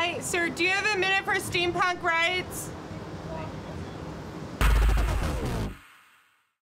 Hi, sir, do you have a minute for steampunk rides?